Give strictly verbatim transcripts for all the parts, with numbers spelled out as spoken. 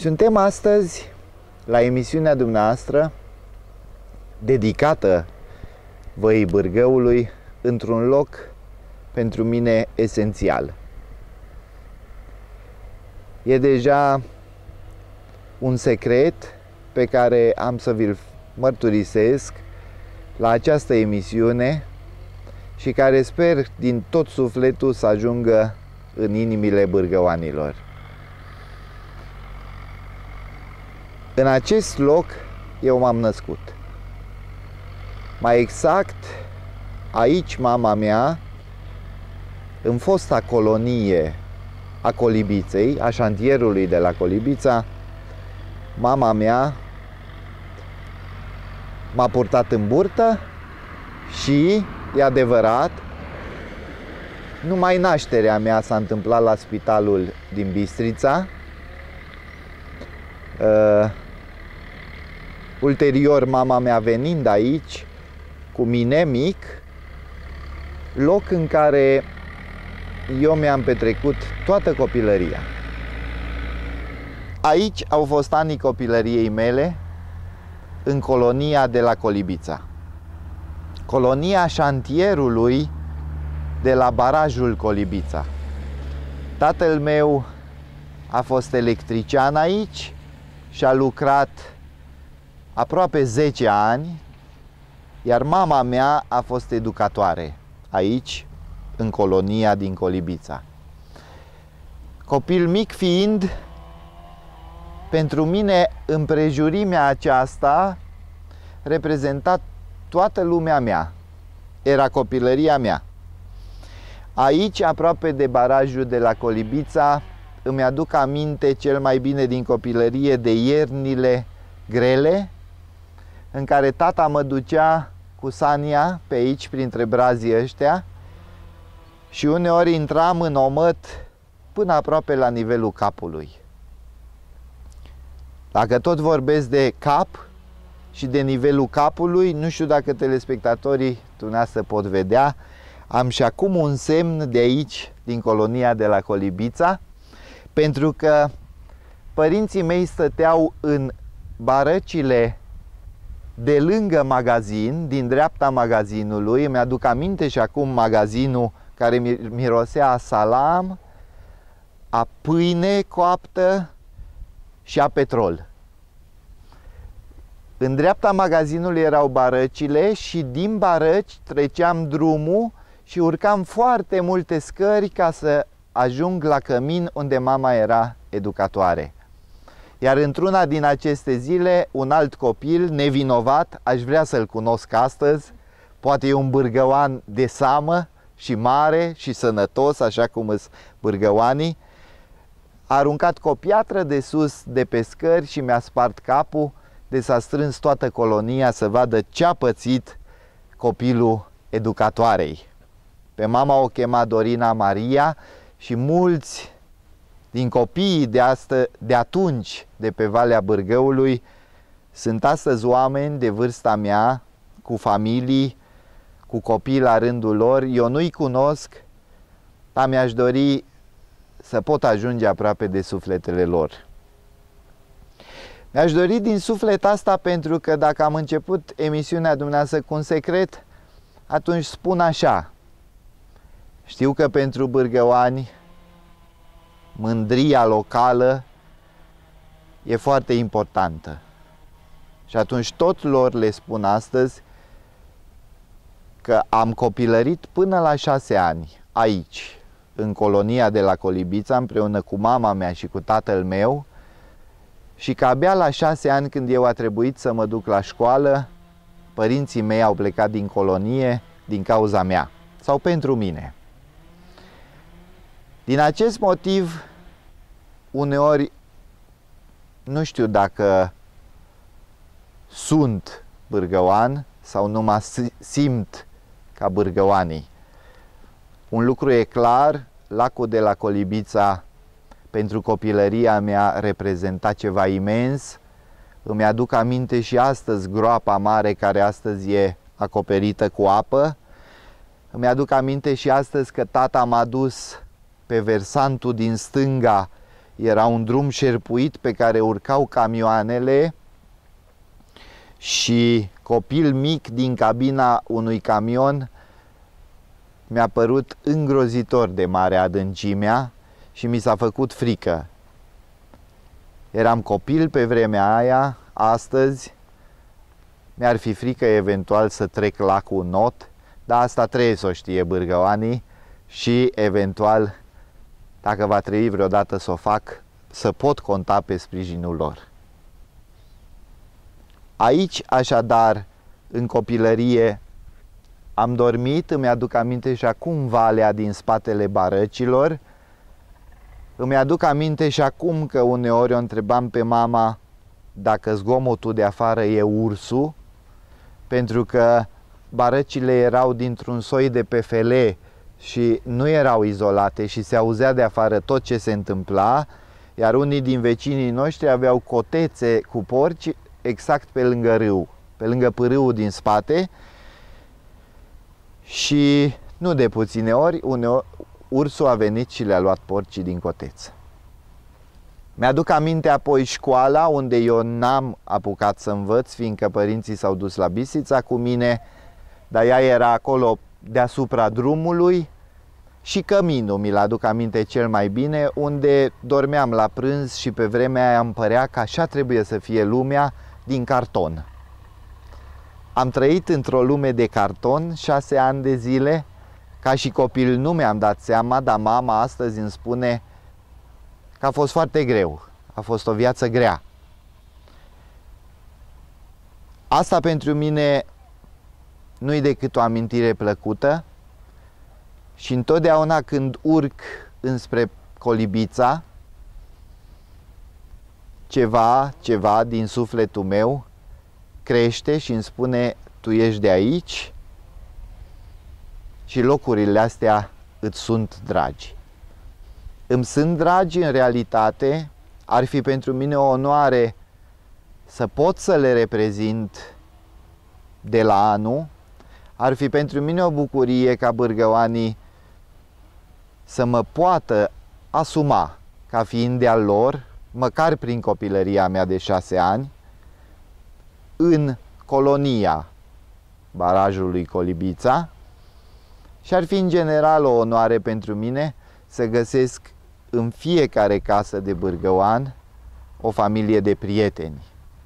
Suntem astăzi la emisiunea dumneavoastră dedicată Văii Bârgăului, într-un loc pentru mine esențial. E deja un secret pe care am să vi-l mărturisesc la această emisiune și care sper din tot sufletul să ajungă în inimile bârgăoanilor. În acest loc eu m-am născut. Mai exact, aici mama mea, în fosta colonie a Colibiței, a șantierului de la Colibița, mama mea m-a purtat în burtă și, e adevărat, numai nașterea mea s-a întâmplat la spitalul din Bistrița. Uh, ulterior, mama mea venind aici cu mine mic, loc în care eu mi-am petrecut toată copilăria. Aici au fost anii copilăriei mele, în colonia de la Colibița. Colonia șantierului de la barajul Colibița. Tatăl meu a fost electrician aici și a lucrat aproape zece ani, iar mama mea a fost educatoare aici, în colonia din Colibița. Copil mic fiind, pentru mine împrejurimea aceasta reprezenta toată lumea mea. Era copilăria mea. Aici, aproape de barajul de la Colibița, îmi aduc aminte cel mai bine din copilărie de iernile grele, în care tata mă ducea cu sania pe aici, printre brazii ăștia, și uneori intram în omăt până aproape la nivelul capului. Dacă tot vorbesc de cap și de nivelul capului, nu știu dacă telespectatorii dumneavoastră pot vedea, am și acum un semn de aici, din colonia de la Colibița, pentru că părinții mei stăteau în barăcile de lângă magazin, din dreapta magazinului. Îmi aduc aminte și acum magazinul care mirosea a salam, a pâine coaptă și a petrol. În dreapta magazinului erau barăcile și din barăci treceam drumul și urcam foarte multe scări ca să ajung la cămin unde mama era educatoare. Iar într-una din aceste zile, un alt copil, nevinovat, aș vrea să-l cunosc astăzi, poate e un bârgăoan de seamă și mare și sănătos, așa cum îs bârgăoanii, a aruncat cu o piatră de sus de pe scări și mi-a spart capul, de s-a strâns toată colonia să vadă ce-a pățit copilul educatoarei. Pe mama o chema Dorina Maria și mulți din copiii de, astă, de atunci, de pe Valea Bârgăului, sunt astăzi oameni de vârsta mea, cu familii, cu copii la rândul lor. Eu nu-i cunosc, dar mi-aș dori să pot ajunge aproape de sufletele lor. Mi-aș dori din suflet asta pentru că dacă am început emisiunea dumneavoastră cu un secret, atunci spun așa: știu că pentru bârgăoani mândria locală e foarte importantă. Și atunci tot lor le spun astăzi că am copilărit până la șase ani aici, în colonia de la Colibița, împreună cu mama mea și cu tatăl meu, și că abia la șase ani, când eu a trebuit să mă duc la școală, părinții mei au plecat din colonie din cauza mea, sau pentru mine. Din acest motiv, uneori nu știu dacă sunt bârgăoan sau nu mă simt ca bârgăoanii. Un lucru e clar, lacul de la Colibița pentru copilăria mea reprezenta ceva imens. Îmi aduc aminte și astăzi groapa mare care astăzi e acoperită cu apă. Îmi aduc aminte și astăzi că tata m-a dus pe versantul din stânga Era un drum șerpuit pe care urcau camioanele și copil mic din cabina unui camion mi-a părut îngrozitor de mare adâncimea și mi s-a făcut frică. Eram copil pe vremea aia, astăzi mi-ar fi frică eventual să trec lacul Not, dar asta trebuie să o știe bârgăoanii și eventual, dacă va trebui vreodată să o fac, să pot conta pe sprijinul lor. Aici, așadar, în copilărie, am dormit, îmi aduc aminte și acum valea din spatele barăcilor. Îmi aduc aminte și acum că uneori o întrebam pe mama dacă zgomotul de afară e ursul, pentru că barăcile erau dintr-un soi de P F L și nu erau izolate și se auzea de afară tot ce se întâmpla, iar unii din vecinii noștri aveau cotețe cu porci exact pe lângă râu, pe lângă pârâul din spate și nu de puține ori, uneori ursul a venit și le-a luat porcii din coteț. Mi-aduc aminte apoi școala, unde eu n-am apucat să învăț, fiindcă părinții s-au dus la Bistrița cu mine, dar ea era acolo deasupra drumului, și căminul mi-l aduc aminte cel mai bine, unde dormeam la prânz și pe vremea aia îmi părea că așa trebuie să fie lumea, din carton. Am trăit într-o lume de carton șase ani de zile. Ca și copil nu mi-am dat seama, dar mama astăzi îmi spune că a fost foarte greu. A fost o viață grea. Asta pentru mine nu-i decât o amintire plăcută și întotdeauna când urc înspre Colibița, ceva, ceva din sufletul meu crește și îmi spune: tu ești de aici și locurile astea îți sunt dragi. Îmi sunt dragi în realitate, ar fi pentru mine o onoare să pot să le reprezint de la anul, ar fi pentru mine o bucurie ca bârgăoanii să mă poată asuma ca fiind de-al lor, măcar prin copilăria mea de șase ani, în colonia barajului Colibița, și ar fi în general o onoare pentru mine să găsesc în fiecare casă de bârgăoan o familie de prieteni.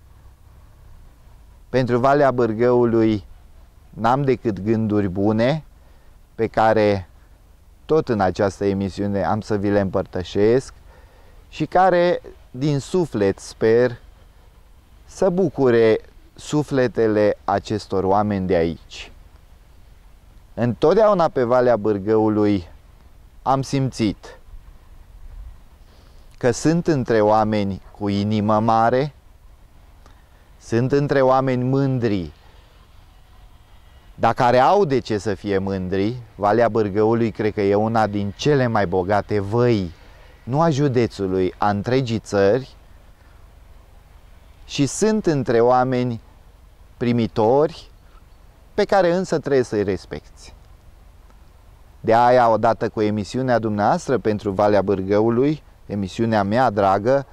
Pentru Valea Bârgăului n-am decât gânduri bune pe care tot în această emisiune am să vi le împărtășesc și care din suflet sper să bucure sufletele acestor oameni de aici. Întotdeauna pe Valea Bârgăului am simțit că sunt între oameni cu inimă mare, sunt între oameni mândri, dar care au de ce să fie mândri. Valea Bârgăului cred că e una din cele mai bogate văi, nu a județului, a întregii țări, și sunt între oameni primitori, pe care însă trebuie să-i respecti. De aia, odată cu emisiunea dumneavoastră pentru Valea Bârgăului, emisiunea mea dragă,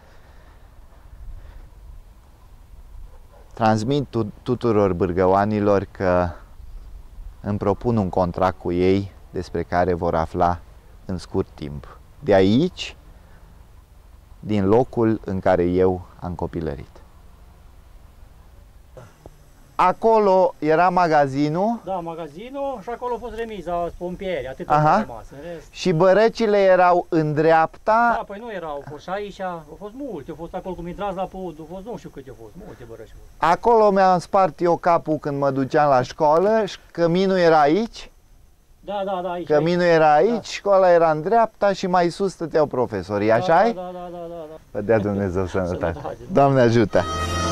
transmit tuturor bârgăoanilor că îmi propun un contract cu ei despre care vor afla în scurt timp. De aici, din locul în care eu am copilărit. Acolo era magazinul. Da, magazinul și acolo a fost remiza pompieri, atât Aha. a rămas. În rest... Și bărăcile erau în dreapta. Da, păi nu erau, au fost și aici, au fost multe, au fost acolo cum intrați la pod, au fost nu știu câte au fost, multe bărăci. Acolo mi-am spart eu capul când mă duceam la școală și căminul era aici. Da, da, da, aici. Căminul aici. era aici, Da. Școala era în dreapta și mai sus stăteau profesorii, Da, așa-i? Da, da, da, da, da, da. Vă dea Dumnezeu sănătate. Sănătate. Doamne ajută!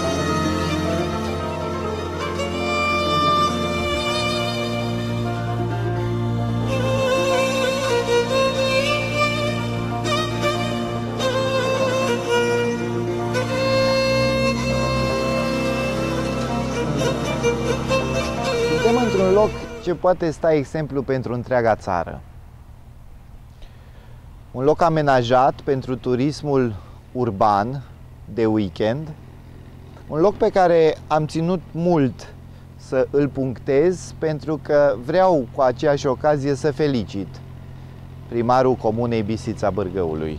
Suntem într-un loc ce poate sta exemplu pentru întreaga țară. Un loc amenajat pentru turismul urban de weekend, un loc pe care am ținut mult să îl punctez pentru că vreau cu aceeași ocazie să felicit primarul Comunei Bistrița Bârgăului.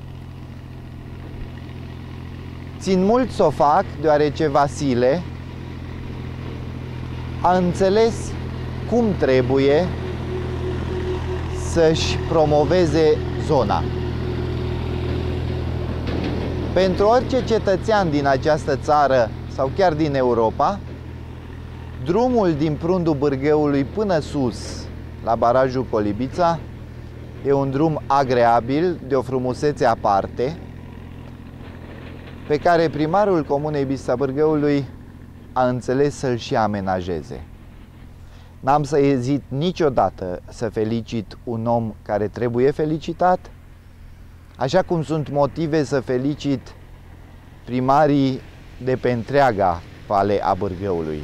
Țin mult să o fac deoarece Vasile a înțeles cum trebuie să-și promoveze zona. Pentru orice cetățean din această țară sau chiar din Europa, drumul din Prundul Bârgăului până sus, la barajul Colibița, e un drum agreabil, de o frumusețe aparte, pe care primarul Comunei Bistrița Bârgăului a înțeles să-l și amenajeze. N-am să ezit niciodată să felicit un om care trebuie felicitat, așa cum sunt motive să felicit primarii de pe întreaga vale a Bârgăului.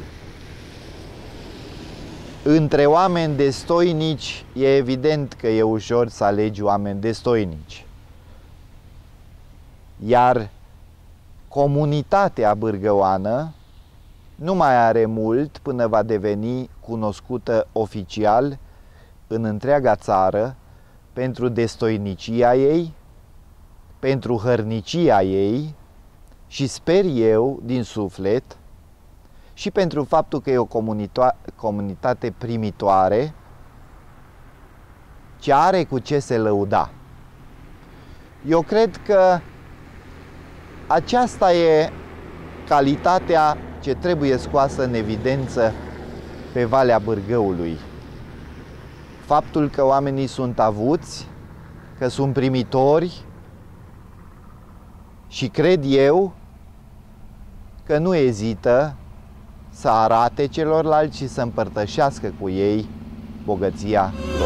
Între oameni destoinici e evident că e ușor să alegi oameni destoinici. Iar comunitatea bârgăoană nu mai are mult până va deveni cunoscută oficial în întreaga țară pentru destoinicia ei, pentru hărnicia ei și sper eu din suflet și pentru faptul că e o comunitate primitoare ce are cu ce se lăuda. Eu cred că aceasta e calitatea ce trebuie scoasă în evidență pe Valea Bârgăului. Faptul că oamenii sunt avuți, că sunt primitori și cred eu că nu ezită să arate celorlalți și să împărtășească cu ei bogăția lor.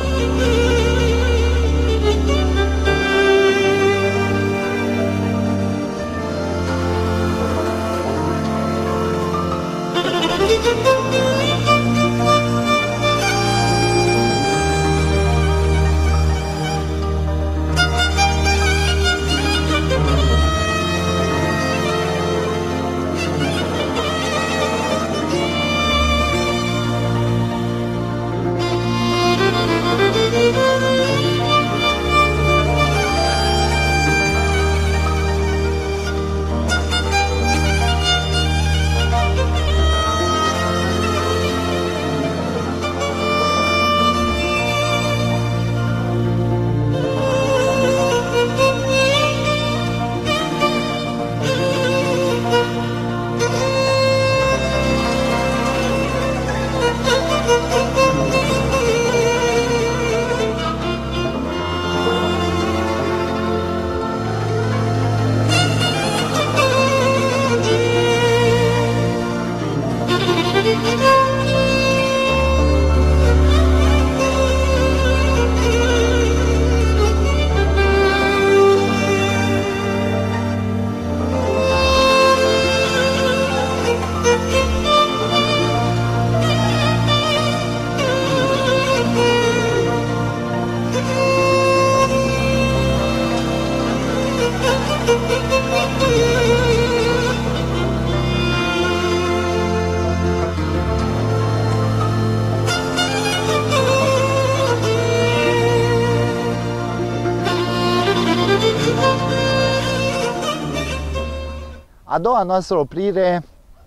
A doua noastră oprire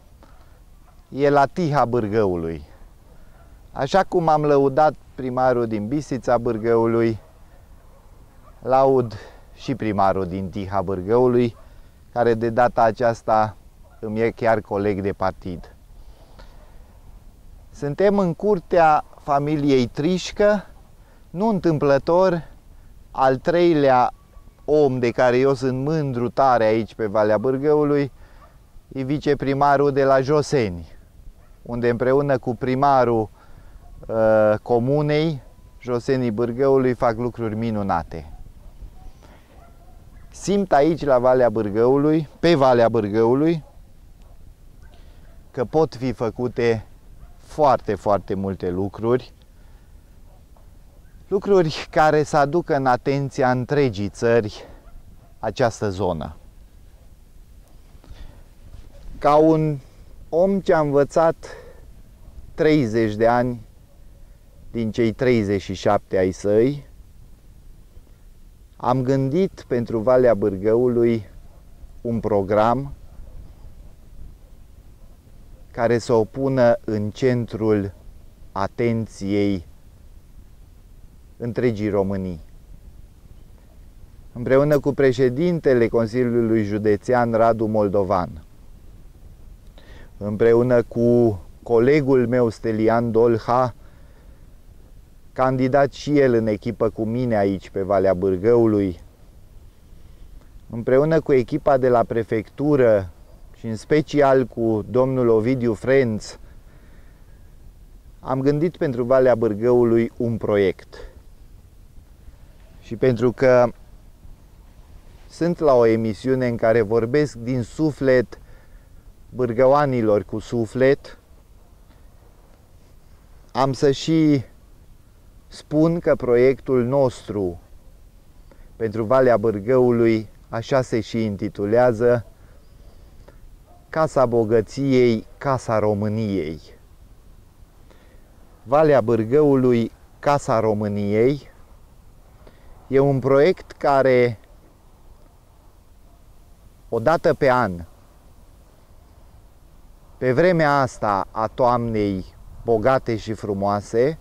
e la Tiha Bârgăului. Așa cum am lăudat primarul din Bistrița Bârgăului, laud și primarul din Tiha Bârgăului, care de data aceasta îmi e chiar coleg de partid. Suntem în curtea familiei Trișcă, nu întâmplător, al treilea om de care eu sunt mândru tare aici pe Valea Bârgăului e viceprimarul de la Joseni, unde împreună cu primarul uh, comunei Josenii Bârgăului fac lucruri minunate. Simt aici la Valea Bârgăului, pe Valea Bârgăului, că pot fi făcute foarte, foarte multe lucruri Lucruri care să aducă în atenția întregii țări această zonă. Ca un om ce a învățat treizeci de ani din cei treizeci și șapte ai săi, am gândit pentru Valea Bârgăului un program care să o pună în centrul atenției întregii Românii. Împreună cu președintele Consiliului Județean Radu Moldovan, împreună cu colegul meu Stelian Dolha, candidat și el în echipă cu mine aici pe Valea Bârgăului, împreună cu echipa de la prefectură și în special cu domnul Ovidiu Frenț, am gândit pentru Valea Bârgăului un proiect. Și pentru că sunt la o emisiune în care vorbesc din suflet bârgăoanilor cu suflet, am să și spun că proiectul nostru pentru Valea Bârgăului așa se și intitulează: Casa Bogăției, Casa României. Valea Bârgăului, Casa României e un proiect care o dată pe an, pe vremea asta a toamnei bogate și frumoase,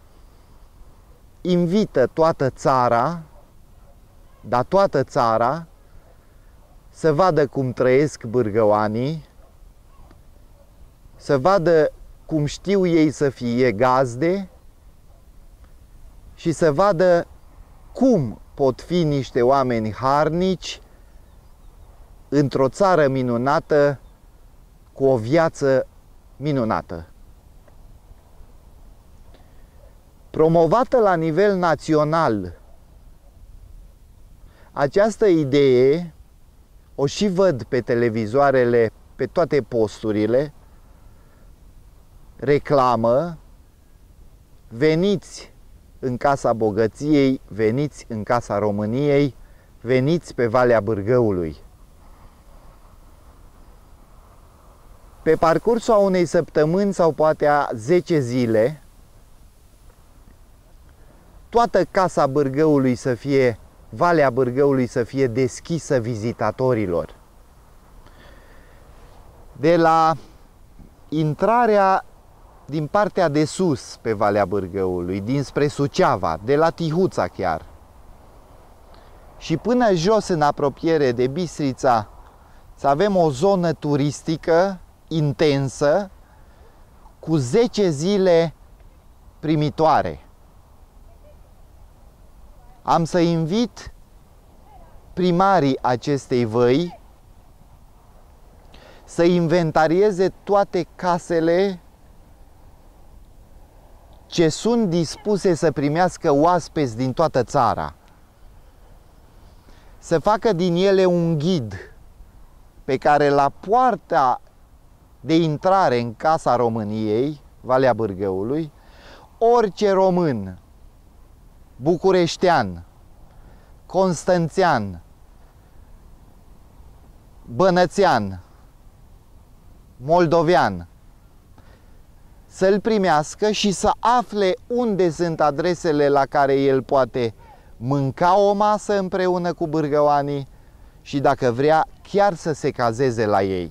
invită toată țara, dar toată țara, să vadă cum trăiesc bârgăoanii, să vadă cum știu ei să fie gazde și să vadă cum pot fi niște oameni harnici într-o țară minunată, cu o viață minunată. Promovată la nivel național, această idee o și văd pe televizoarele, pe toate posturile, reclamă: veniți în Casa Bogăției, veniți în Casa României, veniți pe Valea Bârgăului. Pe parcursul a unei săptămâni sau poate a zece zile, toată Casa Bârgăului să fie, Valea Bârgăului să fie deschisă vizitatorilor. De la intrarea din partea de sus pe Valea Bârgăului, dinspre Suceava, de la Tihuța chiar, și până jos în apropiere de Bistrița, să avem o zonă turistică intensă, cu zece zile primitoare. Am să invit primarii acestei văi să inventarieze toate casele ce sunt dispuse să primească oaspeți din toată țara, să facă din ele un ghid pe care la poarta de intrare în Casa României, Valea Bârgăului, orice român, bucureștean, constanțean, bănățean, moldovean, să-l primească și să afle unde sunt adresele la care el poate mânca o masă împreună cu bârgăoanii și, dacă vrea, chiar să se cazeze la ei.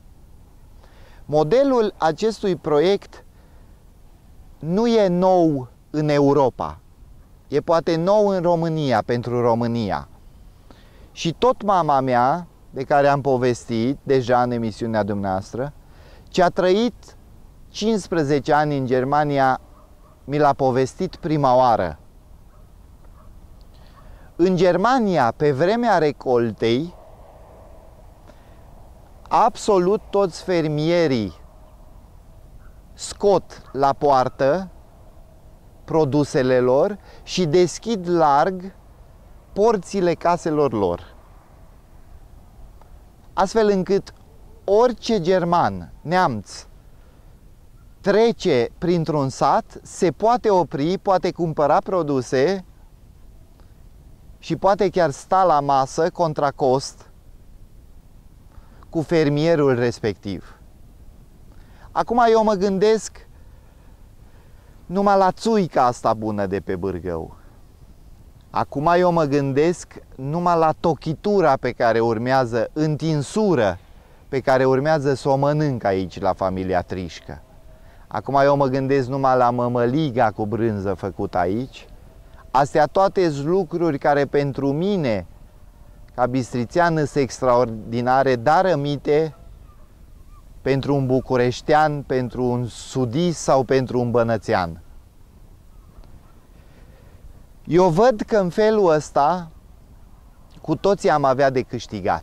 Modelul acestui proiect nu e nou în Europa, e poate nou în România, pentru România. Și tot mama mea, de care am povestit deja în emisiunea dumneavoastră, ce a trăit cincisprezece ani în Germania, mi l-a povestit prima oară. În Germania, pe vremea recoltei, absolut toți fermierii scot la poartă produsele lor și deschid larg porțile caselor lor, astfel încât orice german, neamț, trece printr-un sat, se poate opri, poate cumpăra produse și poate chiar sta la masă contra cost cu fermierul respectiv. Acum eu mă gândesc numai la țuica asta bună de pe Bârgău. Acum eu mă gândesc numai la tochitura pe care urmează, întinsură, pe care urmează să o mănânc aici la familia Trișcă. Acum eu mă gândesc numai la mămăliga cu brânză făcută aici. Astea toate sunt lucruri care pentru mine, ca bistrițean, sunt extraordinare, dar rămite pentru un bucureștean, pentru un sudist sau pentru un bănățean. Eu văd că în felul ăsta cu toții am avea de câștigat.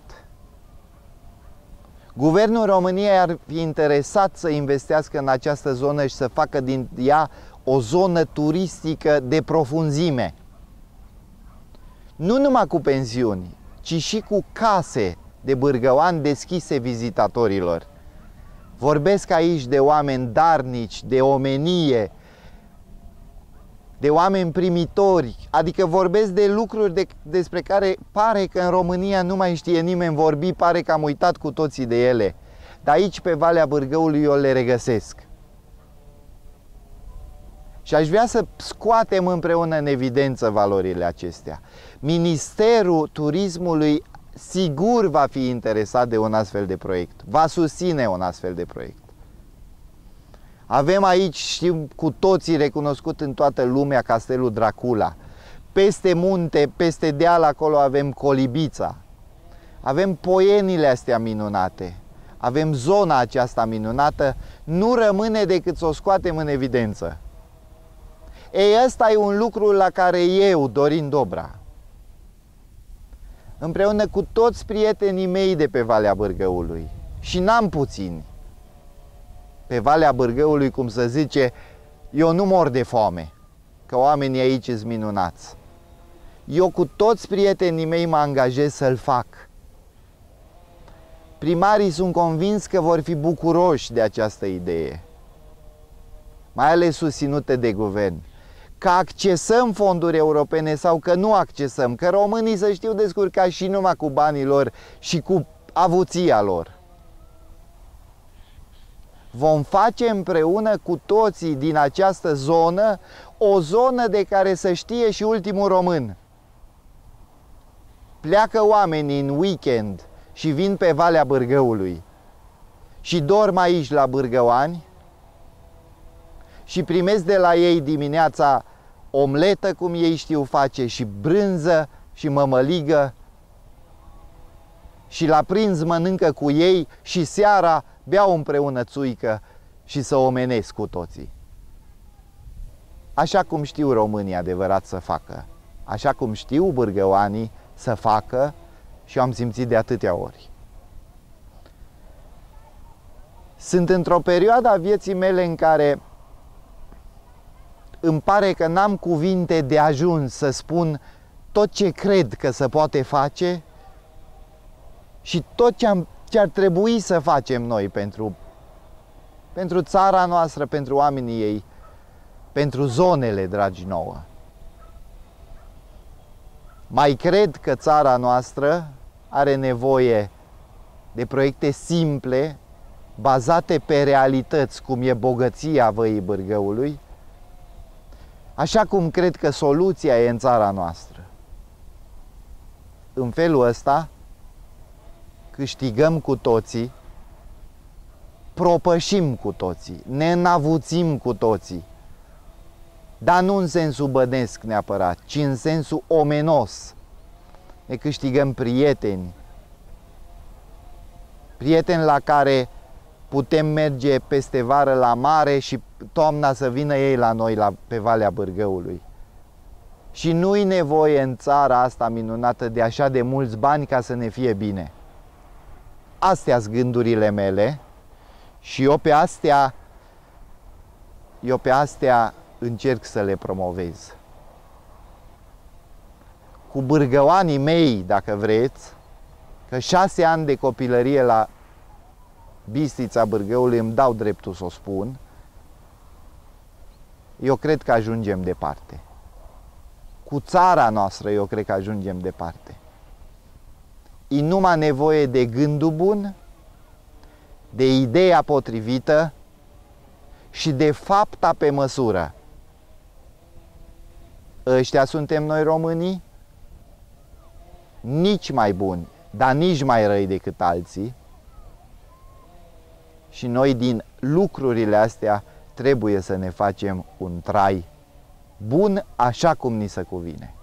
Guvernul României ar fi interesat să investească în această zonă și să facă din ea o zonă turistică de profunzime. Nu numai cu pensiuni, ci și cu case de bârgăoani deschise vizitatorilor. Vorbesc aici de oameni darnici, de omenie, de oameni primitori, adică vorbesc de lucruri de, despre care pare că în România nu mai știe nimeni vorbi, pare că am uitat cu toții de ele. Dar aici, pe Valea Bârgăului, eu le regăsesc. Și aș vrea să scoatem împreună în evidență valorile acestea. Ministerul Turismului sigur va fi interesat de un astfel de proiect, va susține un astfel de proiect. Avem aici, știm cu toții, recunoscut în toată lumea, Castelul Dracula. Peste munte, peste deal, acolo avem Colibița. Avem poienile astea minunate. Avem zona aceasta minunată. Nu rămâne decât să o scoatem în evidență. Ei, ăsta e un lucru la care eu, Dorin Dobra, împreună cu toți prietenii mei de pe Valea Bârgăului, și n-am puțini, pe Valea Bârgăului, cum se zice, eu nu mor de foame, că oamenii aici sunt minunați. Eu cu toți prietenii mei mă angajez să-l fac. Primarii sunt convins că vor fi bucuroși de această idee, mai ales susținute de guvern. Că accesăm fonduri europene sau că nu accesăm, că românii să știu descurca și numai cu banii lor și cu avuția lor. Vom face împreună cu toții din această zonă o zonă de care să știe și ultimul român. Pleacă oamenii în weekend și vin pe Valea Bârgăului și dorm aici la bârgăoani și primesc de la ei dimineața omletă, cum ei știu face, și brânză și mămăligă, și la prânz mănâncă cu ei și seara beau împreună țuică și să omenesc cu toții. Așa cum știu românii adevărat să facă, așa cum știu bârgăoanii să facă și am simțit de atâtea ori. Sunt într-o perioadă a vieții mele în care îmi pare că n-am cuvinte de ajuns să spun tot ce cred că se poate face și tot ce, am, ce ar trebui să facem noi pentru, pentru țara noastră, pentru oamenii ei, pentru zonele dragi nouă. Mai cred că țara noastră are nevoie de proiecte simple, bazate pe realități, cum e bogăția Văii Bârgăului, așa cum cred că soluția e în țara noastră. În felul ăsta câștigăm cu toții, propășim cu toții, ne înavuțim cu toții, dar nu în sensul bănesc neapărat, ci în sensul omenos. Ne câștigăm prieteni, prieteni la care putem merge peste vară la mare și toamna să vină ei la noi la, pe Valea Bârgăului. Și nu-i nevoie în țara asta minunată de așa de mulți bani ca să ne fie bine. Astea-s gândurile mele și eu pe astea, eu pe astea încerc să le promovez. Cu bârgăoanii mei, dacă vreți, că șase ani de copilărie la Bistrița Bârgăului îmi dau dreptul să o spun, eu cred că ajungem departe. Cu țara noastră eu cred că ajungem departe. E numai nevoie de gândul bun, de ideea potrivită și de fapta pe măsură. Ăștia suntem noi românii, nici mai buni, dar nici mai răi decât alții. Și noi din lucrurile astea trebuie să ne facem un trai bun așa cum ni se cuvine.